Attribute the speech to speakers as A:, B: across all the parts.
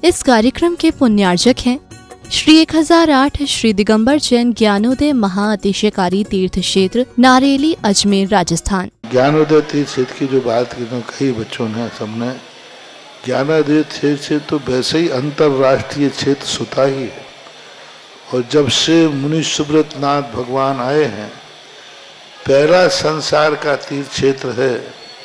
A: इस कार्यक्रम के पुण्यार्जक हैं श्री 1008 श्री दिगंबर जैन ज्ञानोदय महाअतिशयकारी तीर्थ क्षेत्र नारेली अजमेर राजस्थान।
B: ज्ञानोदय तीर्थ क्षेत्र की जो बात की कई बच्चों ने सबने, ज्ञानोदय तीर्थ क्षेत्र तो वैसे ही अंतर्राष्ट्रीय क्षेत्र सुता ही है। और जब से मुनि सुब्रत नाथ भगवान आए हैं, पहला संसार का तीर्थ क्षेत्र है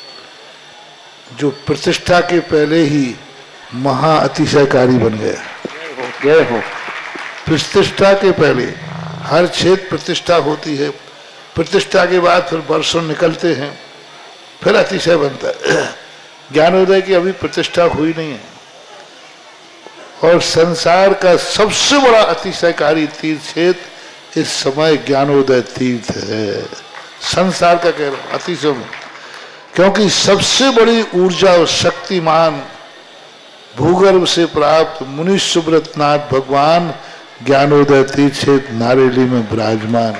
B: जो प्रतिष्ठा के पहले ही महाअतिशयकारी बन गया। जय हो। प्रतिष्ठा के पहले हर क्षेत्र प्रतिष्ठा होती है, प्रतिष्ठा के बाद फिर वर्षों निकलते हैं, फिर अतिशय बनता है। ज्ञानोदय की अभी प्रतिष्ठा हुई नहीं है और संसार का सबसे बड़ा अतिशयकारी तीर्थ क्षेत्र इस समय ज्ञानोदय तीर्थ है। संसार का कह रहा हूं अतिशय में, क्योंकि सबसे बड़ी ऊर्जा और शक्तिमान भूगर्भ से प्राप्त मुनि सुब्रत नाथ भगवान ज्ञानोदय तीर्थ क्षेत्र नारेली में विराजमान।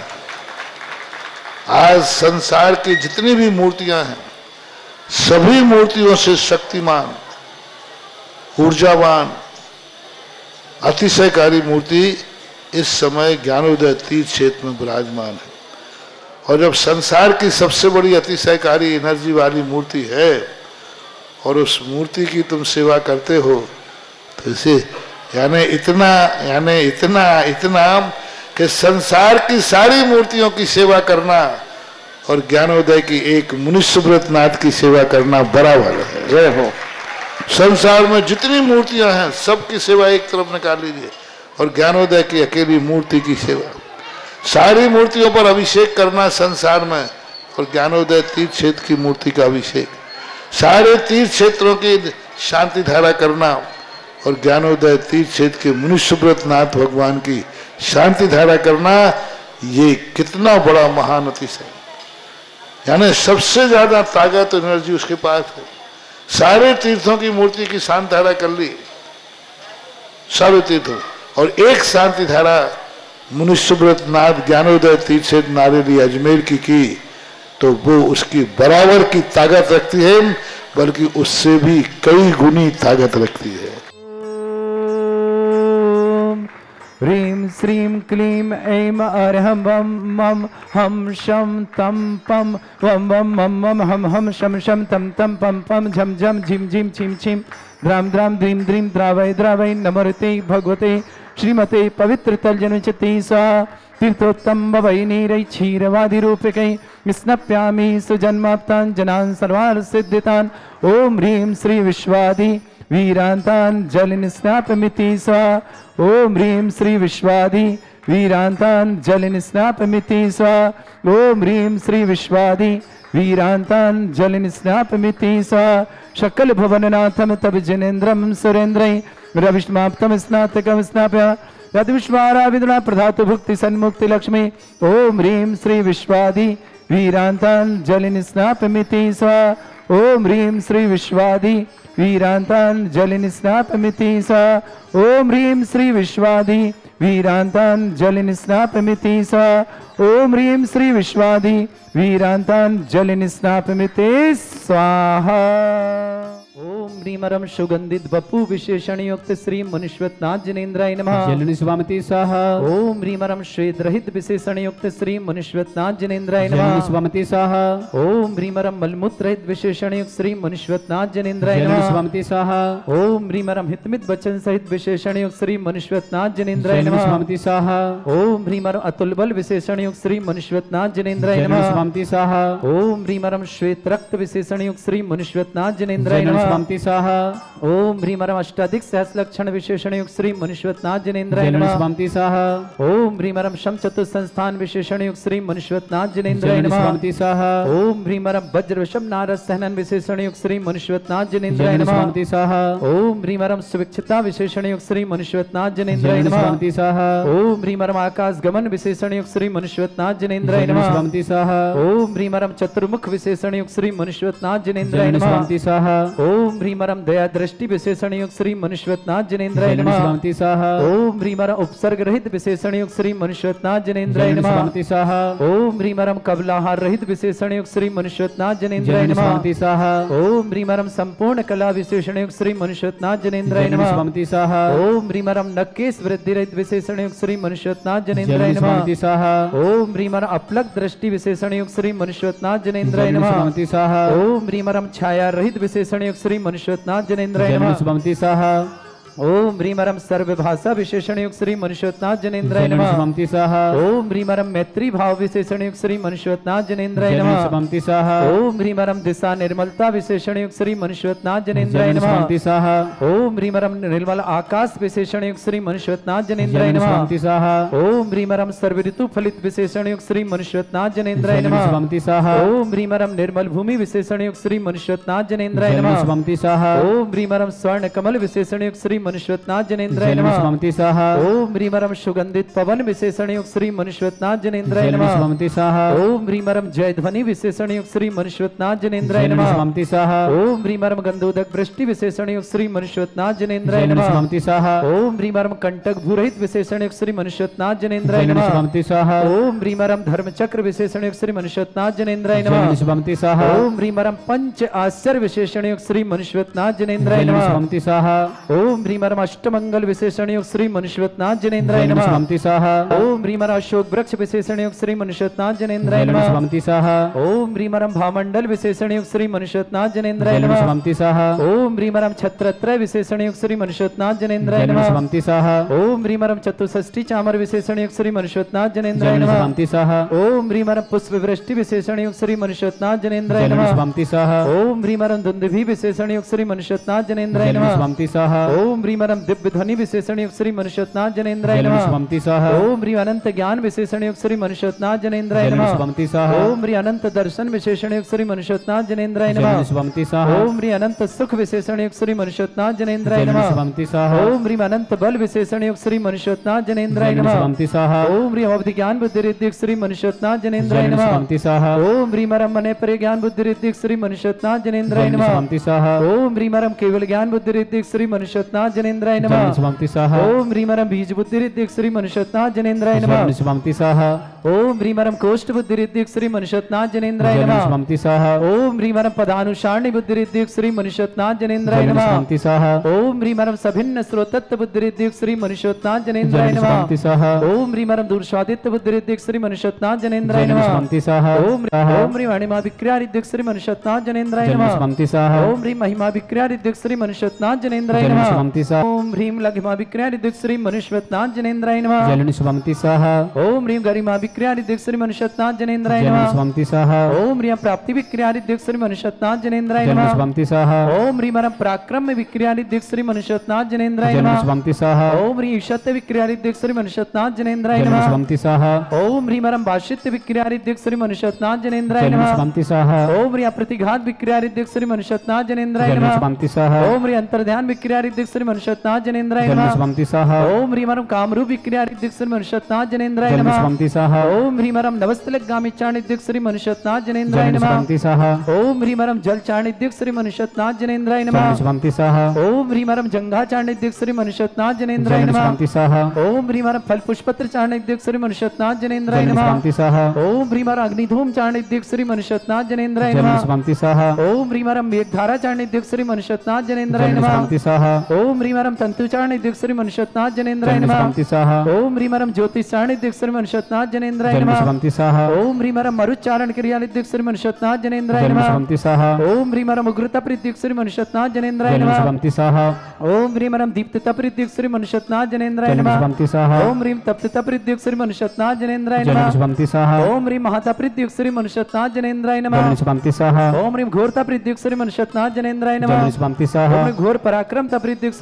B: आज संसार की जितनी भी मूर्तियां हैं, सभी मूर्तियों से शक्तिमान, ऊर्जावान, अतिशयकारी मूर्ति इस समय ज्ञानोदय तीर्थ क्षेत्र में विराजमान है। और जब संसार की सबसे बड़ी अतिशयकारी एनर्जी वाली मूर्ति है और उस मूर्ति की तुम सेवा करते हो, तो इसे यानी इतना कि संसार की सारी मूर्तियों की सेवा करना और ज्ञानोदय की एक मुनि सुब्रत नाथ की सेवा करना बराबर है। जय हो। संसार में जितनी मूर्तियां हैं सबकी सेवा एक तरफ निकाल लीजिए और ज्ञानोदय की अकेली मूर्ति की सेवा। सारी मूर्तियों पर अभिषेक करना संसार में और ज्ञानोदय तीर्थ क्षेत्र की मूर्ति का अभिषेक, सारे तीर्थ क्षेत्रों की शांति धारा करना और ज्ञानोदय तीर्थ क्षेत्र के मुनि सुब्रत नाथ भगवान की शांति धारा करना, ये कितना बड़ा महान अतिशय, यानी सबसे ज्यादा ताकत एनर्जी उसके पास है। सारे तीर्थों की मूर्ति की शांति धारा कर ली, सारे तीर्थों, और एक शांति धारा मुनि सुब्रत नाथ ज्ञानोदय तीर्थ क्षेत्र नारेली अजमेर की तो वो उसकी बराबर की ताकत रखती है, बल्कि उससे भी कई गुनी ताकत रखती है।
C: ह्रीं श्रीं क्लीं ऐं अरहं वं मं हम शं तं पं वं वं मं मं हम हम शं शं तं तं पं पं झं झं झिं झिं छिं छिं द्रां द्रां द्रीं द्रीं द्रावय द्रावय नमोते भगवते श्रीमते पवित्र तलजनुचति सा तीर्थोत्तम भवै नीरै क्षीरवादि रूपकै स्नप्यामि सुजन्माप्तान् जनान् सर्वान् सिद्धितान्। ओम ह्रीं श्री विश्वादि वीरान्तान् जलिन स्नापमिति स्वा। ओम ह्रीं श्री विश्वादि वीरान्तान् जलिन स्नापमिति स्वा। ओम ह्रीं श्री विश्वादि वीरान्तान् जलिन स्नापमिति स्वा। शकल भवननाथम तब जनेन्द्रम सुरेन्द्रै रविष्माप्तम स्नातकम स्नाप्य यद विश्वाराविदुना प्रधातु भुक्ति सन्मुक्ति लक्ष्मी। ओम ह्रीं श्री विश्वादि वीरान्तान् जलिन स्नापमिति स्वा। ओम ह्रीं श्री विश्वादि वीरान्तान् जलिन स्नापमिति स्वा। ओम ह्रीं श्री विश्वादि वीरान्तान् जलिन स्नापमिति स्वा। ओम ह्रीं श्री विश्वादि वीरान्तान् जलिन स्नापमिति स्वाहा। ओम ह्रीमरम सुगंधित बपु विशेषण युक्त श्री मुनिश्वत नाथ जनेन्द्राय नमः। जलनि स्वामिति स्वाहा। ओम ह्रीमरम श्वेत रहित विशेषण युक्त श्री मुनिश्वत नाथ जनेन्द्राय नमः। जलनि स्वामिति स्वाहा। ओम ह्रीमरम मलमूत्र रहित विशेषण युक्त श्री मुनिश्वत नाथ जनेन्द्राय नमः। जलनि स्वामिति स्वाहा। ओम ह्रीमरम हितमित वचन सहित विशेषण युक्त श्री मुनिश्वत नाथ जनेन्द्राय नमः। जलनि स्वामिति स्वाहा। ओम ह्रीमरम अतुल बल विशेषण युक्त श्री मुनिश्वत नाथ जनेन्द्राय नमः। जलनि स्वामिति स्वाहा। ओम ह्रीमरम श्वेत रक्त विशेषण युक्त श्री मुनिश्वत नाथ जनेन्द्राय नमः। स्वामिति स्वाहा। ओम ह्रीमरम अष्टाधिक सहस्र लक्षण विशेषण युक्त श्री मुनिश्वत नाथ जनेन्द्राय नमः। स्वामिति स्वाहा। ओम ह्रीमरम शम चतुर संस्थान विशेषण युक्त श्री मुनिश्वत नाथ जनेन्द्राय नमः। स्वामिति स्वाहा। ओम ह्रीमरम वज्र विषम नारद सहनन विशेषण युक्त श्री मुनिश्वत नाथ जनेन्द्राय नमः। स्वामिति स्वाहा। ओम ह्रीमरम सुविक्षिता विशेषण युक्त श्री मुनिश्वत नाथ जनेन्द्राय नमः। स्वामिति स्वाहा। ओम ह्रीमरम आकाश गमन विशेषण युक्त श्री मुनिश्वत नाथ जनेन्द्राय नमः। स्वामिति स्वाहा। ओम ह्रीमरम चतुर्मुख विशेषण युक्त श्री मुनिश्वत नाथ जनेन्द्राय नमः। स्वामिति स्वाहा। ओम ह्रीमरम दया दृष्टि विशेषण युक्त श्री मनुष्यवतनाथ जनेन्द्राय नमः। ओम ह्रीमरम उपसर्ग रहित विशेषण युक्त श्री मनुष्यवतनाथ जनेन्द्राय नमः। ओम ह्रीमरम कबलाहार रहित विशेषण युक्त श्री मनुष्यवतनाथ जनेन्द्राय नमः। ओम ह्रीमरम संपूर्ण कला विशेषण युक्त श्री मनुष्यवतनाथ जनेन्द्राय नमः। ओम ह्रीमरम नक्केश वृद्धि रहित विशेषण युक्त श्री मनुष्यवतनाथ जनेन्द्राय नमः। ओम ह्रीमरम अपलक दृष्टि विशेषण युक्त श्री मनुष्यवतनाथ जनेन्द्राय नमः। ओम ह्रीमरम छाया रहित विशेषण युक्त श्री मनुष्यवतनाथ जनेन्द्राय नमः। ओम ह्रीमरम सर्वभाषा विशेषण युक्त श्री मनुष्यवतनाथ जनेन्द्राय नमः। ओम ह्रीमरम मैत्री भाव विशेषण युक्त श्री मनुष्यवतनाथ जनेन्द्राय नमः। ओम ह्रीमरम दिशा निर्मलता विशेषण युक्त श्री मनुष्यवतनाथ जनेन्द्राय नमः। ओम ह्रीमरम निर्मल आकाश विशेषण युक्त श्री मनुष्यवतनाथ जनेन्द्राय नमः। ओम ह्रीमरम सर्व ऋतु फलित विशेषण युक्त श्री मनुष्यवतनाथ जनेन्द्राय नमः। ओम ह्रीमरम निर्मल भूमि विशेषण युक्त श्री मनुष्यवतनाथ जनेन्द्राय नमः। ओम ह्रीमरम स्वर्ण कमल विशेषण युक्त श्री मनुष्यवतनाथ जनेन्द्राय नमः। ओम ह्रीमरम सुगंधित पवन विशेषण युक्त श्री मनुष्यवतनाथ जनेन्द्राय नमः। ओम ह्रीमरम जय ध्वनि विशेषण युक्त श्री मनुष्यवतनाथ जनेन्द्राय नमः। ओम ह्रीमरम गंधोदक वृष्टि विशेषण युक्त श्री मनुष्यवतनाथ जनेन्द्राय नमः। ओम ह्रीमरम कंटक भूरहित विशेषण युक्त श्री मनुष्यवतनाथ जनेन्द्राय नमः। ओम ह्रीमरम धर्मचक्र विशेषण युक्त श्री मनुष्यवतनाथ जनेन्द्राय नमः। ओम ह्रीमरम पंच आश्चर्य विशेषण युक्त श्री मनुष्यवतनाथ जनेन्द्राय नमः। ओम ह्रीमरम अष्टमंगल विशेषण युक्त श्री मनुष्यवतनाथ जनेन्द्राय नमः। ओम ह्रीमरम अशोक वृक्ष विशेषण युक्त श्री मनुष्यवतनाथ जनेन्द्राय नमः। ओम ह्रीमरम भामंडल विशेषण युक्त श्री मनुष्यवतनाथ जनेन्द्राय नमः। ओम ह्रीमरम छत्रत्रय विशेषण युक्त श्री मनुष्यवतनाथ जनेन्द्राय नमः। ओम ह्रीमरम चतुष्षष्टि चामर विशेषण युक्त श्री मनुष्यवतनाथ जनेन्द्राय नमः। ओम ह्रीमरम पुष्प वृष्टि विशेषण युक्त श्री मनुष्यवतनाथ जनेन्द्राय नमः। ओम ह्रीमरम दुंदुभि विशेषण युक्त श्री मनुष्यवतनाथ जनेन्द्राय नमः। ओम ह्रीमरम दिव्य ध्वनि विशेषण युक्त श्री मनुष्यवतनाथ जनेन्द्राय नमः। ओम ह्री अनंत ज्ञान विशेषण युक्त श्री मनुष्यवतनाथ जनेन्द्राय नमः। ओम ह्री अनंत दर्शन विशेषण युक्त श्री मनुष्यवतनाथ जनेन्द्राय नमः। ओम ह्री अनंत सुख विशेषण युक्त श्री मनुष्यवतनाथ जनेन्द्राय नमः। ओम ह्री अनंत बल विशेषण युक्त श्री मनुष्यवतनाथ जनेन्द्राय नमः। ओम ह्री अवधि ज्ञान बुद्धि रिद्धि श्री मनुष्यवतनाथ जनेन्द्राय नमः। ओम ह्रीमरम मने परे ज्ञान बुद्धि रिद्धि श्री मनुष्यवतनाथ जनेन्द्राय नमः। ओम ह्रीमरम केवल ज्ञान बुद्धि रिद्धि श्री मनुष्यवतनाथ जनेन्द्राय नमः। ओम ह्रीमरम बीज बुद्धि रिद्धि श्री मनुष्यवतनाथ जनेन्द्राय नमः। ओम ह्रीमरम कोष्ठ बुद्धि रिद्धि श्री मनुष्यवतनाथ जनेन्द्राय नमः। ओम ह्रीमरम पदानुसारणी बुद्धि रिद्धि श्री मनुष्यवतनाथ जनेन्द्राय नमः। ओम ह्रीमरम सभिन्न स्रोतत्व बुद्धि रिद्धि श्री मनुष्यवतनाथ जनेन्द्राय नमः। ओम ह्रीमरम दूरस्वादित्य बुद्धि रिद्धि श्री मनुष्यवतनाथ जनेन्द्राय नमः। ओम ह्रीम महिमा विक्रिया रिद्धि श्री मनुष्यवतनाथ जनेन्द्राय नमः। ओम ह्रीम महिमा विक्रिया रिद्धि श्री मनुष्यवतनाथ जनेन्द्राय नमः। ओम ह्रीम लघिमा विक्रिया रिद्धि श्री मनुष्यवतनाथ जनेन्द्राय नमः। ओम ह्रीम गरिमा विक्रिया रिद्धि श्री मनुष्यवतनाथ जनेन्द्राय नमः। ओम ह्रीम प्राप्ति विक्रिया रिद्धि श्री मनुष्यवतनाथ जनेन्द्राय नमः। ओम ह्रीमरम पराक्रम विक्रिया रिद्धि श्री मनुष्यवतनाथ जनेन्द्राय नमः। ओम ह्रीम ईशत्य विक्रिया रिद्धि श्री मनुष्यवतनाथ जनेन्द्राय नमः। ओम ह्रीमरम भाष्यत्य विक्रिया रिद्धि श्री मनुष्यवतनाथ जनेन्द्राय नमः। ओम ह्रीम प्रतिघात विक्रिया रिद्धि श्री मनुष्यवतनाथ जनेन्द्राय नमः। ओम ह्रीम अंतर्ध्यान विक्रिया रिद्धि श्री मनुष्यवतनाथ जनेन्द्राय नमः। ओम ह्रीमरम कामरूप विक्रिया रिद्धि श्री मनुष्यवतनाथ जनेन्द्राय नमः। ओम ह्रीमरम नवस्तलगामी चाणिद्य श्री मनुष्यवतनाथ जनेन्द्राय नमः। ओम ह्रीमरम जल चाणिद्य श्री मनुष्यवतनाथ जनेन्द्राय नमः। ओम ह्रीमरम जंघा चाणिद्य श्री मनुष्यवतनाथ जनेन्द्राय नमः। ओम ह्रीमरम फल पुष्पत्र चाणिद्य श्री मनुष्यवतनाथ जनेन्द्राय नमः। ओम ह्रीमरम अग्निधूम चाणिद्य श्री मनुष्यवतनाथ जनेन्द्राय नमः। ओम ह्रीमरम मेघधारा चाणिद्य श्री मनुष्यवतनाथ जनेन्द्राय नमः। ओम ह्रीमरम तंतु चाणिद्य श्री मनुष्यवतनाथ जनेन्द्राय नमः। ओम ह्रीमरम ज्योतिष चाणिद्य श्री मनुष्यवतनाथ जनेन्द्राय नमः। ओम ह्रीमरम मरुच्चारण क्रिया रिद्धि श्री मनुष्यवतनाथ जनेन्द्राय नमः। ओम ह्रीमरम उग्रता प्रीति श्री मनुष्यवतनाथ जनेन्द्राय नमः। ओम ह्रीमरम दीप्तता प्रीति श्री मनुष्यवतनाथ जनेन्द्राय नमः। ओम ह्रीम तप्तता प्रीति श्री मनुष्यवतनाथ जनेन्द्राय नमः। ओम ह्रीम महाता प्रीति श्री मनुष्यवतनाथ जनेन्द्राय नमः। ओम ह्रीम घोरता प्रीति श्री मनुष्यवतनाथ जनेन्द्राय नमः। ओम घोर पराक्रम प्रीति श्री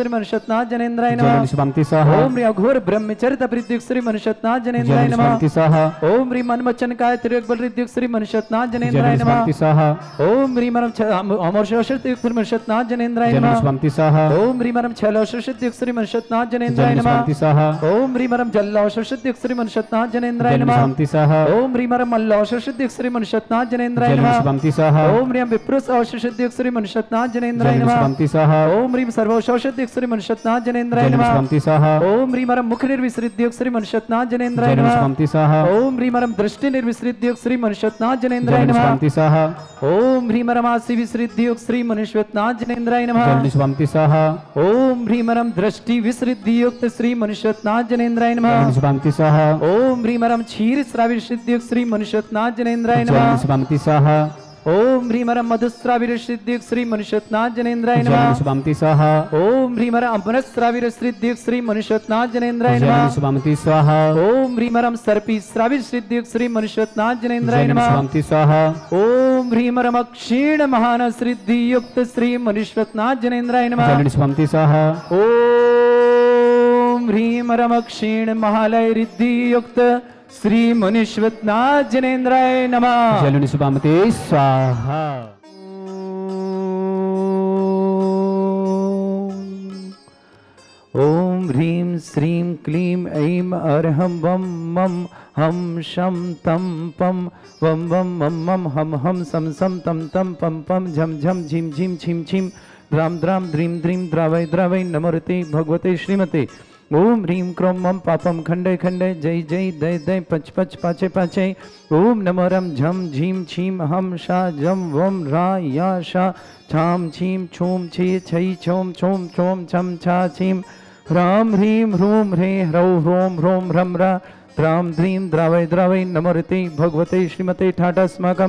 C: श्री मनुष्यनाथ जनेन्द्राय
D: जल
C: नमः।
D: निष्पान्ति स्वाहा
C: ओम ह्रीं अघोर ब्रह्मचर्य तपरिद्युक्त श्री मनुष्यनाथ जनेन्द्राय
D: जल
C: नमः।
D: निष्पान्ति स्वाहा
C: ओम ह्रीं मनमचन काय त्रियोगबल रिद्युक्त श्री मनुष्यनाथ
D: जल
C: जनेन्द्राय नमः।
D: निष्पान्ति स्वाहा
C: ओम ह्रीं मरम अमोर्षयुक्त श्री मनुष्यनाथ जनेन्द्राय
D: जल
C: नमः।
D: निष्पान्ति स्वाहा
C: ओम ह्रीं मरम छलोषयुक्त श्री मनुष्यनाथ जनेन्द्राय
D: जल
C: नमः।
D: निष्पान्ति स्वाहा
C: ओम ह्रीं मरम जल्लोषयुक्त श्री मनुष्यनाथ जनेन्द्राय
D: जल
C: नमः।
D: निष्पान्ति स्वाहा
C: ओम ह्रीं मरम मल्लोषयुक्त श्री मनुष्यनाथ जनेन्द्राय
D: जल
C: नमः।
D: निष्पान्ति स्वाहा
C: ओम ह्रीं विप्रुष औषयुक्त श्री मनुष्यनाथ जनेन्द्राय
D: जल
C: नमः।
D: निष्पान्ति स्वाहा
C: ओम ह्रीं सर्वौषयुक्त श्री मनुष्यनाथ जनेन्द्राय
D: जल
C: नमः।
D: निष्पान्ति स्वाहा
C: ओम ह्रीं मरम मुख निर्विसृद्योग श्री मनुष्यनाथ जनेन्द्राय
D: जल
C: नमः।
D: निष्पान्ति स्वाहा
C: ओम ह्रीं मरम दृष्टि निर्विसृद्योग श्री मनुष्यनाथ जनेन्द्राय
D: जल
C: नमः।
D: निष्पान्ति स्वाहा
C: ओम ह्रीं मरम आसि विसृद्योग श्री मनुष्यनाथ जनेन्द्राय
D: जल
C: नमः।
D: निष्पान्ति स्वाहा
C: ओम ह्रीं मरम दृष्टि विसृद्युक्त श्री मनुष्यनाथ जनेन्द्राय
D: जल
C: नमः।
D: निष्पान्ति स्वाहा
C: ओम ह्रीं मरम क्षीर श्राविसृद्युक्त श्री मनुष्यनाथ जनेन्द्राय
D: जल
C: नमः।
D: निष्पान्ति स्वाहा
C: ओम ह्रीं मरम मधुस्राविरश्रिद्युक्त श्री मनुष्यनाथ जनेन्द्राय
D: जल
C: नमः।
D: निष्पान्ति स्वाहा
C: ओम ह्रीं मरम अमृतस्राविरश्रिद्युक्त श्री मनुष्यनाथ जनेन्द्राय
D: जल
C: नमः।
D: निष्पान्ति स्वाहा
C: ओम ह्रीं मरम सर्पी श्राविरश्रिद्युक्त श्री मनुष्यनाथ जनेन्द्राय
D: जल
C: नमः।
D: निष्पान्ति स्वाहा
C: ओम ह्रीं मरम क्षीण महान श्रिद्युक्त श्री मनुष्यनाथ जनेन्द्राय
D: जल
C: नमः।
D: निष्पान्ति स्वाहा
C: ओम ह्रीं मरम क्षीण महालय रिद्धियुक्त श्री मनुष्यनाथ जनेन्द्राय नमः।
D: जल निष्पान्ति स्वाहा
C: ओम ह्रीं श्रीं क्लीं ऐं अर्हं वं मं हम शं तं पं वं वं मं मं हम हम सं सं तं तं पं पं झं झं झिं झिं छिं छिं द्रां द्रां द्रीं द्रीं द्रावै द्रावै नमोते भगवते श्रीमते। ओम ह्रीं क्रों मम पापम खंडे खंडे जय जय दय दय पच पच पाचे पाचे। ओम नमो रम झम झीम छीम हम शा जम वम रा या शा छाम छीम छूम छी छई छोम छोम छोम छम छा छीम ह्राम ह्रीं ह्रूं ह्रे ह्रौ ह्रों ह्रों ह्रम रा द्रां द्रीं द्रावै द्रावै नमोते भगवते श्रीमते ठाटास्माकम्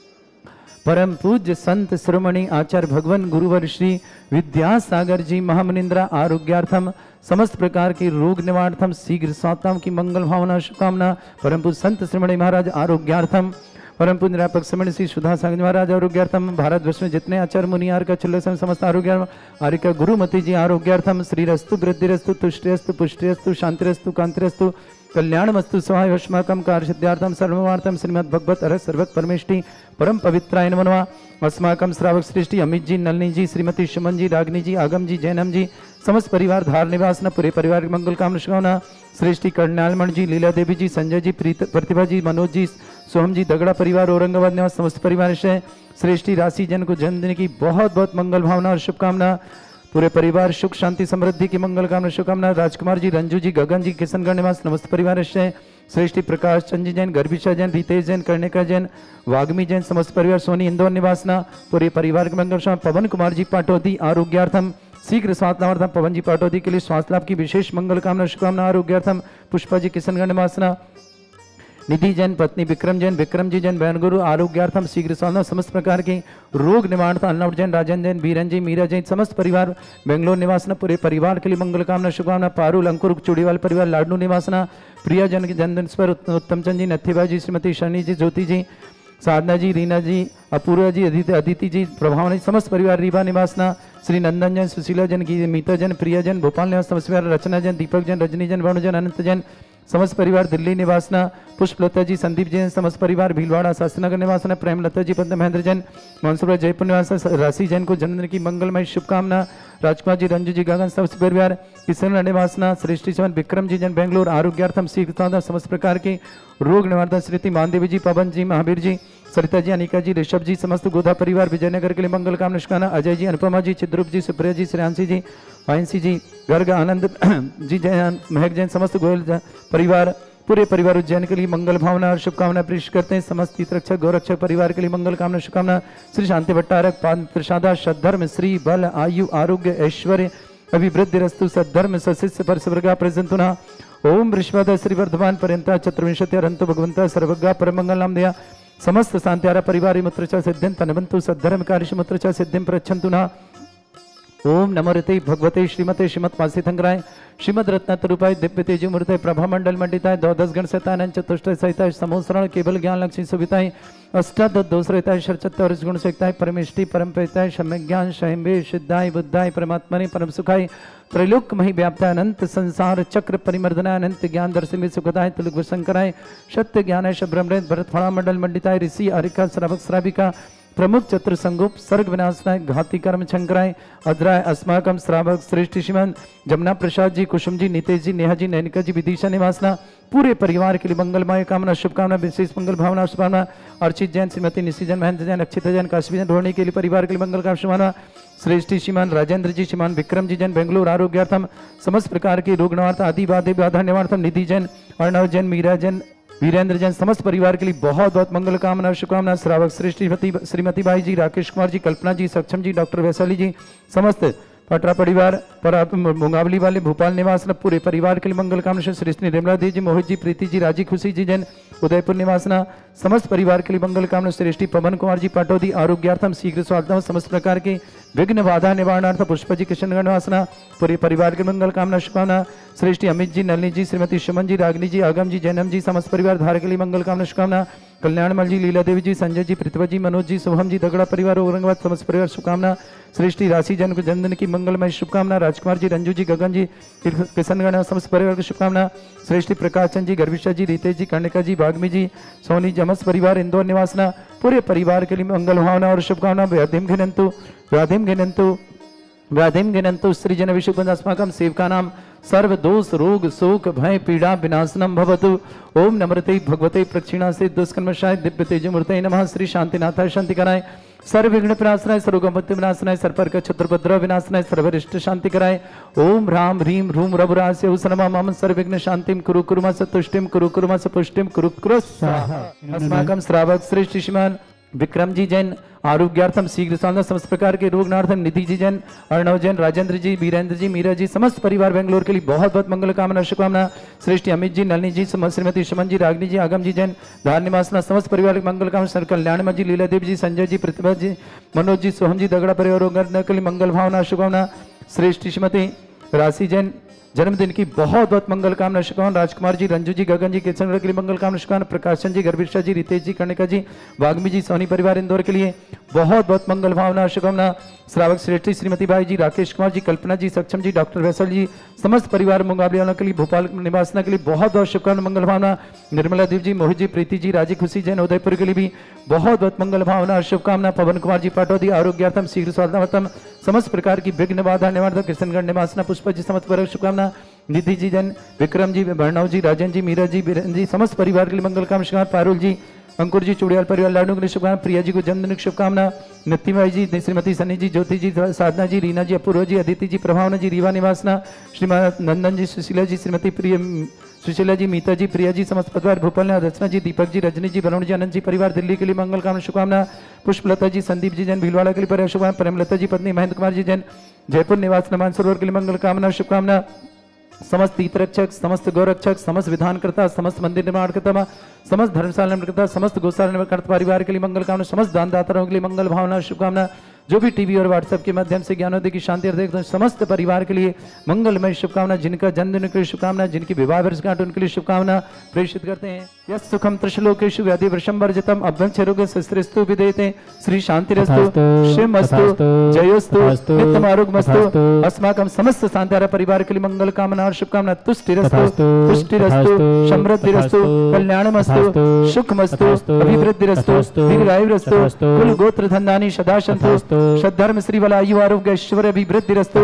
C: परम पूज्य संत श्रोमणी आचार्य भगवान गुरुवर श्री विद्यासागर जी महामुनिंद्रा आरोग्यार्थम समस्त प्रकार के रोग निवारणार्थम शीघ्र स्वात्म की मंगल भावना शुभकामना। परम पूज्य संत श्रोमणी महाराज आरोग्यार्थम परम पूज्य निरापक श्रीमणी श्री सुधा सागर महाराज आरोग्यार्थम भारतवर्ष में जितने आचार्य मुनियार का चल समस्त आरोग्य आर्य गुरुमती जी आरोग्यार्थम श्रीरस्तु वृद्धिरस्तु तुष्टिरस्तु पुष्टिरस्तु शांतिरस्तु कांतिरस्तु कल्याणमस्तु सहाय वश्माकम कार्य सर्वार्थम श्रीमद भगवत अरस सर्वक परमेष्टि परम पवित्राय नमो नमः। अस्माकम श्रावक सृष्टि अमित जी नलनी जी श्रीमती सुमन जी रागनी जी आगम जी जैनम जी समस्त परिवार धार निवास न पूरे परिवार की मंगल कामना शुभकामना। सृष्टि करनालमण जी लीला देवी जी संजय जी प्रतिभा जी मनोज जी सोहम जी दगड़ा परिवार औरंगाबाद निवास समस्त परिवार से सृष्टि राशि जन को जन्मदिन की बहुत बहुत मंगल भावना और शुभकामना। पूरे परिवार सुख शांति समृद्धि की मंगल कामना शुभकामना। राजकुमार जी रंजू जी गगन जी किशनगढ़ निवास नमस्त परिवार से सृष्टि प्रकाश चंदी जैन गर्भिशा जैन रितेश जैन कर्णिका जैन वाग्मी जैन समस्त परिवार सोनी इंदौर निवासना पूरे परिवार के मंगल। पवन कुमार जी पाटोदी आरोग्यार्थम शीघ्र स्वास्थ्य लाभार्थम पवन जी पाटोदी के लिए स्वास्थ्य लाभ की विशेष मंगल कामना शुभकामना। आरोग्यार्थम पुष्पा जी किशनगढ़ निवासना निधि जैन पत्नी विक्रम जी जैन बहन गुरु आरोग्यार्थम शीघ्र स्वास्थ्य समस्त प्रकार के रोग निवारण अन्नव जैन राजन जैन बीरन जी मीरा जैन समस्त परिवार बेंगलोर निवासना पूरे परिवार के लिए मंगल कामना शुभकामना। पारुल अंकुर चूड़ीवाल परिवार लाडनू निवासना प्रिया जन के जन्मदिन पर उत्तम चंद जी नथीबा जी श्रीमती शनि जी ज्योति जी साधना जी रीना जी अपूर्वा जी अदिति जी प्रभावना जी समस्त परिवार रीवा निवासना श्री नंदन जैन सुशीला जन मीता जन प्रिया जन भोपाल निवास समस्त परिवार रचना जन दीपक जन रजनी जन वरुण जन अनंत जन समस्त परिवार दिल्ली निवासना पुष्पलता जी संदीप जैन समस्त परिवार भीलवाड़ा शास्त्रनगर निवासना प्रेमलता जी पद्म महेंद्र जैन मंसूर जयपुर निवास राशि जैन को जन्मदिन की मंगलमय शुभकामना। राजकुमार जी रंजू जी गगन समस्त परिवार किशन निवासना सृष्टि चवन विक्रम जी जन बेंगलोर आरोग्यार्थम शीघ्र समस्त प्रकार के रोग निवारण श्रीति मानदेवी जी पवन जी महावीर जी सरिता जी अनिका जी ऋषभ जी समस्त गोधा परिवार विजयनगर के लिए मंगल कामना शुभकामना। अजय जी अनुपमा जी चिद्रूप जी सुप्रिया जी श्रेयांशी जी आयंसी जी गर्ग आनंद जी जैन महक जैन समस्त गोयल परिवार पूरे परिवार उज्जैन के लिए मंगल भावना और शुभकामना पेश करते हैं। समस्त हितरक्षक गौरक्षक परिवार के लिए मंगल कामना शुभकामना। श्री शांति भट्टारक पाद प्रसादा सद्धर्म श्री बल आयु आरोग्य ऐश्वर्य अभिवृद्धि रस्तु सद्धर्म सशिष्य पर स्वर्गा प्रजंतुना ओम वृषभद श्री वर्धमान पर्यंता चतुर्विंशति अरंतो भगवंता सर्वज्ञा परमंगल नाम दया समस्त शांत्यारा परिवार मुत्र च सिद्धिं तनवंतु सद्धर्म कार्य मुत्र च सिद्धिं प्रच्छन्तु न ओम नमो ऋते भगवते श्रीमते श्रीमद पासिथंगराय श्रीमद रत्नतरूपाय दिव्य तेजो मूर्ते प्रभा मंडल मंडिताय द्वादश गण सहितानंद चतुष्ट सहिताय समोसरण केवल ज्ञान लक्ष्मी सुविताय अष्टादश दोष रहताय षट्चत्तर गुण सकताय परमेष्टि परम पेताय सम्यक ज्ञान शहिम्बे सिद्धाय बुद्धाय परमात्मने परम सुखाय त्रैलोक मही व्याप्ताय अनंत संसार चक्र परिमर्दनाय अनंत ज्ञान दर्शन में सुखदाय तुलग शंकराय सत्य ज्ञानाय ब्रह्मृत भरत फणा मंडल मंडिताय ऋषि अरिका श्रावक श्राविका प्रमुख चतुर संगोप सर्ग विनाशनाय घाती कर्म शंकराय अद्राय अस्माकम श्रावक श्रेष्ठ श्रीमन जमुना प्रसाद जी कुसुम जी नितेश जी नेहा जी नैनिका जी विदिशा निवासना पूरे परिवार के लिए मंगलमय कामना शुभकामना विशेष मंगल भावना शुभकामना अर्चित जैन श्रीमती निशि जैन महेंद्र जैन अक्षित जैन काशी जैन रोहिणी के लिए परिवार के लिए मंगल कामना शुभकामना श्रेष्ठी श्रीमान राजेंद्र जी श्रीमान विक्रम जी जैन बेंगलुरु आरोग्यार्थम समस्त प्रकार के रोग निवारण आदि बाधा निवारण निधि जैन अर्णव जैन मीरा जैन वीरेंद्र जैन समस्त परिवार के लिए बहुत बहुत मंगल कामना शुभकामना श्रावक श्रीमती बाई जी राकेश कुमार जी कल्पना जी सक्षम जी डॉक्टर वैशाली जी समस्त पटरा परिवार पर मुंगावली वाले भोपाल निवास पूरे परिवार के लिए मंगल कामना श्री निर्मला देवी जी मोहित जी प्रीति जी राजी खुशी जी जैन उदयपुर निवासना समस्त परिवार के लिए मंगल कामना श्रेष्ठी पवन कुमार जी पाटोदी आरोग्यार्थम शीघ्र स्वास्थ्य समस्त प्रकार के विघ्न बाधा निवारणार्थ पुष्प जी किशनगढ़ निवासना पूरे परिवार के मंगल कामना शुभकामना श्रेष्ठी अमित जी नलिनी जी श्रीमती सुमन जी रागनी जी आगम जी जैनम जी समस्त परिवार धार के लिए मंगल कामना शुभकामना कल्याणमल जी लीला देवी जी संजय जी पृथ्वी जी मनोज जी शुभम जी दगड़ा परिवार औरंगाबाद समस्त परिवार शुभकामना श्रेष्ठी राशि जन को जन्मदिन की मंगलमय शुभकामना राजकुमार जी रंजू जी गगन जी किशनगढ़ समस्त परिवार की शुभकामना श्रेष्ठी प्रकाश चंद जी गर्विशा जी रितेश जी कर्णिका जी बागमी जी सोनी समस्त परिवार इंदौर निवासना पूरे परिवार के लिए मंगल भावना और शुभकामना व्याधिम गिनंतु सृजन विशुभं अस्माकं सेवकानां सर्व दोष रोग शोक भय पीड़ा विनाशनम भवतु ओम नमृते भगवते प्रक्षिणा से दुष्कर्मशाय दिव्य तेजमूर्ते नमः श्री शांतिनाथाय शांतिकराय सर्व विघ्न विनाशनाय सर्वगमत्य विनाशनाय सर्पर्क क्षत्रभद्र विनाशनाय सर्वरिष्ट शांति कराय ओम राम ह्रीम रूम रघुरास्य उसनमा मम सर्व विघ्न शांतिम कुरु कुरुमा सतुष्टिम कुरु कुरुमा सपुष्टिम कुरु कुरु स्वाहा अस्माकं श्रावक श्रेष्ठ श्रीमान विक्रम जी जैन आरोग्यार्थम शीघ्र स्वास्थ्य समस्त प्रकार के रोगनार्थम निधि जी जैन अर्णव जैन राजेंद्र जी वीरेंद्र जी मीरा जी समस्त परिवार बेंगलोर के लिए बहुत बहुत मंगल कामना शुभकामना श्रेष्ठी अमित जी नलिनी जी श्रीमती सुमन जी रागनी जी आगम जी जैन धार निवासना समस्त परिवार के मंगल कामना सर कल्याणमल जी लीला देवी जी संजय जी प्रतिभा जी मनोज जी सोहम जी दगड़ा परिवार के लिए मंगल भावना शुभकामना श्रेष्ठी श्रीमती राशि जैन जन्मदिन की बहुत बहुत मंगल कामना शुभकामना राजकुमार जी रंजू जी गगन जी किशन के लिए मंगल कामना शुभकामना प्रकाशन जी गर्भिष्ठा जी रितेश जी कर्णिका जी वाग्मी जी सोनी परिवार इंदौर के लिए बहुत बहुत मंगल भावना शुभकामना श्रावक श्रेष्ठी श्रीमती बाई जी राकेश कुमार जी कल्पना जी सक्षम जी डॉक्टर वैसल जी समस्त परिवार मुंगावली वालों के लिए भोपाल निवासना के लिए बहुत बहुत शुभकामना मंगल भावना निर्मला देव जी मोहित जी प्रीति जी राजी खुशी जैन उदयपुर के लिए भी बहुत बहुत मंगल भावना शुभकामना पवन कुमार जी पाटौदी आरोग्यार्थम शीघ्र स्वास्थ्यम समस्त प्रकार की विघ्न बाधा निवारण किशनगढ़ निवासना पुष्प जी समस्त परिवार शुभकामना निधि जी जैन विक्रम जी भरनव जी राजन जी मीरा जी बीरेंद्र जी समस्त परिवार के लिए मंगल कामना शुभकामना पारुल जी अंकुर जी चुड़ियाल परिवार लाडू के लिए शुभकामना प्रिया जी को जन्मदिन की शुभकामना नितिमाई जी श्रीमती सनी जी ज्योति जी साधना जी रीना जी अपूर्व जी अदिति जी प्रभावना जी रीवा निवासना श्रीमान नंदन जी सुशीला जी श्रीमती प्रिय सुशीला जी मीता जी प्रिया जी समस्त परिवार भोपाल ने रचना जी दीपक जी रजनी जी वरुण जी आनंद जी परिवार दिल्ली के लिए मंगल कामना शुभकामना पुष्पलता जी संदीप जी जैन भीलवाड़ा के लिए परिवार शुभकामना प्रेमलता जी पत्नी महेंद्र कुमार जी जैन जयपुर निवास नमान सरोवर के लिए मंगल कामना शुभकामना समस्त तीर्थरक्षक समस्त गौरक्षक समस्त विधानकर्ता समस्त मंदिर निर्माणकर्ता समस्त धर्मशाला निर्माणकर्ता समस्त गौशाला निर्माणकर्ता परिवार के लिए मंगल कामना समस्त दानदाताओं के लिए मंगल भावना शुभकामना जो भी टीवी और व्हाट्सएप के माध्यम से ज्ञानोदय की शांति देखते समस्त परिवार के लिए मंगलमय शुभकामना जिनका जन्मदिन के लिए शुभकामना जिनकी विवाह वर्षगांठ उनके लिए शुभकामना प्रेषित करते हैं यस सुखम त्रिशलोकेषु व्याधि वृषम वर्जितम अभ्यंचरोगे शस्त्रस्तु विदेते श्री शांतिरस्तु शिवमस्तु जयोस्तु नित्यम आरोग्यमस्तु अस्माकं समस्त शांतिहारा परिवार के लिए मंगल कामना और शुभकामना तुष्टिरस्तु पुष्टिरस्तु समृद्धिरस्तु कल्याणमस्तु सुखमस्तु अभिवृद्धिरस्तु दीर्घायुरस्तु कुल गोत्र धन्यानि सदा सन्तु सद्धर्म श्री वलायु आरोग्य ऐश्वर्य अभिवृद्धिरस्तु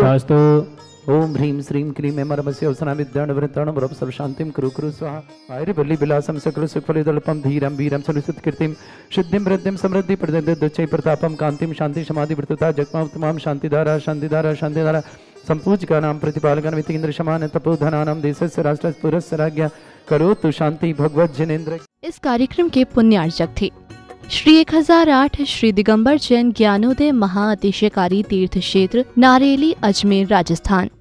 C: ओम ह्रीं श्रीं क्लीं एमरमस्य अवसना विद्याण वृत्ताण वरप सर्व शांतिम कुरु कुरु स्वाहा आयुर बलि विलासम सकल सुखफलिदल्पम धीरम वीरम सनुसुत कीर्तिम सिद्धिम वृद्धिम समृद्धि प्रदद्दच्चै प्रतापम कांतिम शांति समाधि वृत्तता जगमाव तमाम शांतिधारा शांतिधारा शांतिधारा संपूज्य नाम प्रतिपालकन वितीन्द्र समान तपोधनानाम देशस्य राष्ट्रस्य पुरस्य राज्ञा करोतु शांति भगवत जनेन्द्र।
A: इस कार्यक्रम के पुण्यार्चक थे श्री 1008 श्री दिगंबर जैन ज्ञानोदय महाअतिशयकारी तीर्थ क्षेत्र नारेली अजमेर राजस्थान।